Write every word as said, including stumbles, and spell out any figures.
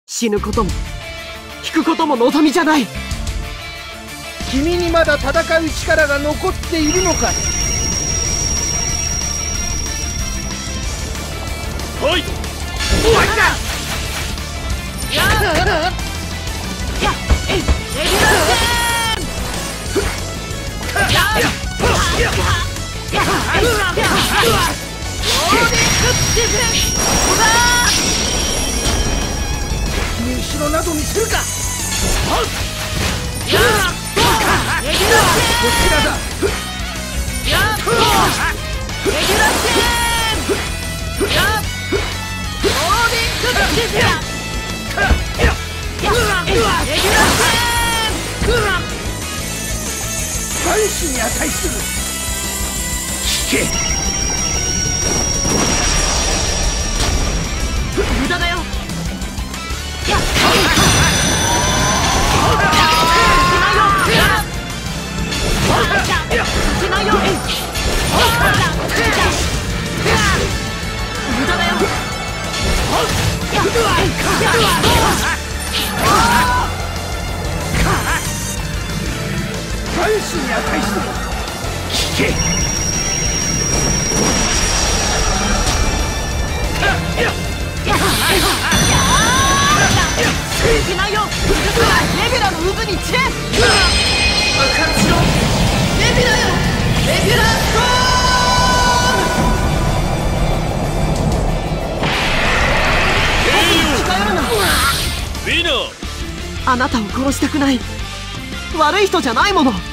死ぬことも引くことも望みじゃない。 君にまだ戦う力が残っているのか。 おい、 終わりだ。 やっやっえいレギュラー戦やっやっやっやっ君後ろなど見せるか。 やっレギュラーこちらだ。 やっレギュラー戦やっオーディンクッチズややっレギュラー戦万死に値する。聞け。 無駄だよ。やっ無駄だよ。 万死に値する。聞け。 しないよ。レビュラの渦に散れ。 爆発しろ。 レビュラよ。レビュラストーン。近寄るな。 ウィナー。 あなたを殺したくない。悪い人じゃないもの。